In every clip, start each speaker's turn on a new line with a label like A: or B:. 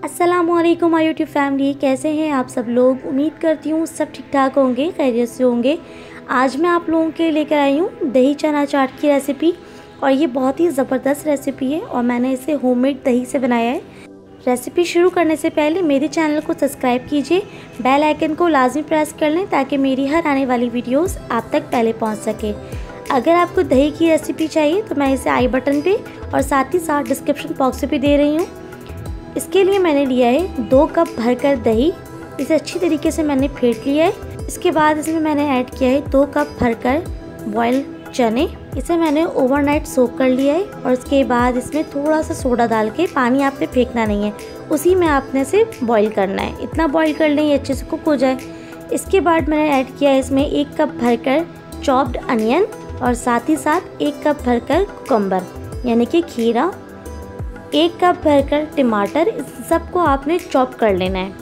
A: अस्सलामुअलैकुम my YouTube family, कैसे हैं आप सब लोग। उम्मीद करती हूँ सब ठीक ठाक होंगे, खैरियत से होंगे। आज मैं आप लोगों के लिए लेकर आई हूँ दही चना चाट की रेसिपी। और ये बहुत ही ज़बरदस्त रेसिपी है और मैंने इसे होममेड दही से बनाया है। रेसिपी शुरू करने से पहले मेरे चैनल को सब्सक्राइब कीजिए, बेल आइकन को लाजमी प्रेस कर लें ताकि मेरी हर आने वाली वीडियोस आप तक पहले पहुंच सके। अगर आपको दही की रेसिपी चाहिए तो मैं इसे आई बटन पे और साथ ही साथ डिस्क्रिप्शन बॉक्स पे भी दे रही हूँ। इसके लिए मैंने लिया है 2 कप भरकर दही। इसे अच्छी तरीके से मैंने फेंट लिया है। इसके बाद इसमें मैंने ऐड किया है 2 कप भरकर बॉयल चने। इसे मैंने ओवरनाइट सोक कर लिया है और उसके बाद इसमें थोड़ा सा सोडा डाल के, पानी आपने फेंकना नहीं है, उसी में आपने से बॉईल करना है। इतना बॉईल कर लें ये अच्छे से कुक हो जाए। इसके बाद मैंने ऐड किया है इसमें 1 कप भरकर चॉप्ड अनियन और साथ ही साथ 1 कप भरकर कुकम्बर यानी कि खीरा, 1 कप भरकर टमाटर। इस सबको आपने चॉप कर लेना है।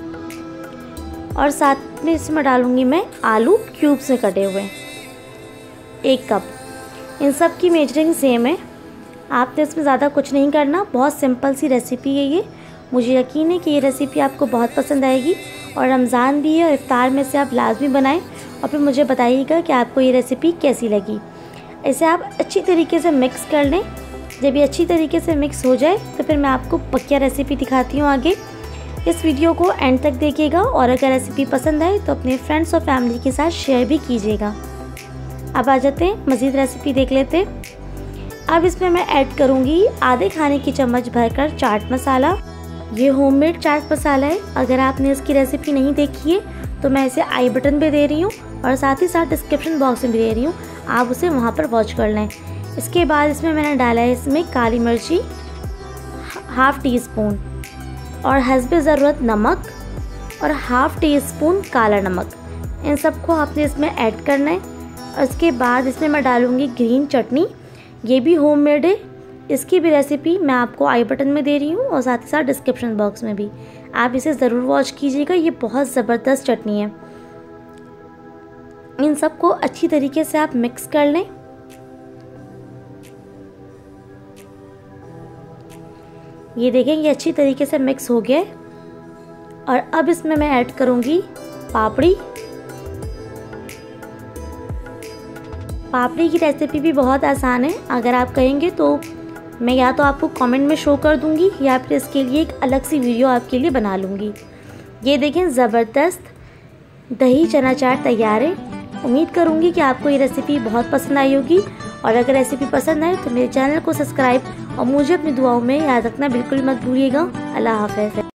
A: और साथ में इसमें डालूंगी मैं आलू क्यूब से कटे हुए 1 कप। इन सब की मेजरिंग सेम है, आपने इसमें ज़्यादा कुछ नहीं करना। बहुत सिंपल सी रेसिपी है ये। मुझे यकीन है कि ये रेसिपी आपको बहुत पसंद आएगी और रमज़ान भी है और इफ्तार में से आप लाजमी बनाएं और फिर मुझे बताइएगा कि आपको ये रेसिपी कैसी लगी। इसे आप अच्छी तरीके से मिक्स कर लें। जब ये अच्छी तरीके से मिक्स हो जाए तो फिर मैं आपको पक्का रेसिपी दिखाती हूँ आगे। इस वीडियो को एंड तक देखिएगा और अगर रेसिपी पसंद आए तो अपने फ्रेंड्स और फैमिली के साथ शेयर भी कीजिएगा। अब आ जाते हैं मज़ीद रेसिपी देख लेते हैं। अब इसमें मैं ऐड करूँगी आधे खाने की चम्मच भरकर चाट मसाला। ये होममेड चाट मसाला है। अगर आपने इसकी रेसिपी नहीं देखी है तो मैं इसे आई बटन पे दे रही हूँ और साथ ही साथ डिस्क्रिप्शन बॉक्स में भी दे रही हूँ, आप उसे वहाँ पर वॉच कर लें। इसके बाद इसमें मैंने डाला है इसमें काली मिर्ची ½ टीस्पून और हस्बे ज़रूरत नमक और ½ टीस्पून काला नमक। इन सबको आपने इसमें ऐड करना है। और इसके बाद इसमें मैं डालूँगी ग्रीन चटनी। ये भी होममेड है। इसकी भी रेसिपी मैं आपको आई बटन में दे रही हूँ और साथ ही साथ डिस्क्रिप्शन बॉक्स में भी। आप इसे ज़रूर वॉच कीजिएगा, ये बहुत ज़बरदस्त चटनी है। इन सबको अच्छी तरीके से आप मिक्स कर लें। ये देखें ये अच्छी तरीके से मिक्स हो गया है। और अब इसमें मैं ऐड करूँगी पापड़ी। पापड़ी की रेसिपी भी बहुत आसान है। अगर आप कहेंगे तो मैं या तो आपको कमेंट में शो कर दूंगी या फिर इसके लिए एक अलग सी वीडियो आपके लिए बना लूँगी। ये देखें ज़बरदस्त दही चना चाट तैयार है। उम्मीद करूँगी कि आपको ये रेसिपी बहुत पसंद आई होगी और अगर रेसिपी पसंद आए तो मेरे चैनल को सब्सक्राइब और मुझे अपनी दुआओं में याद रखना बिल्कुल मत भूलिएगा। अल्लाह हाफ़िज़।